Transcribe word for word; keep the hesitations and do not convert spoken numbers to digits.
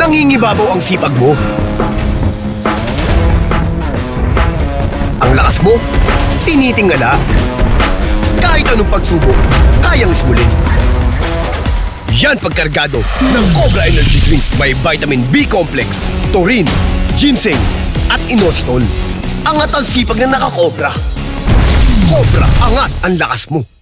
Nangingibabaw ang sipag mo. Ang lakas mo, tinitingala. Kahit anong pagsubok, kayang ismulin. Yan pagkargado ng Cobra Energy Drink. May vitamin B complex, taurine, ginseng, at inositol. Angat ang sipag na nakakobra. Cobra, angat ang lakas mo.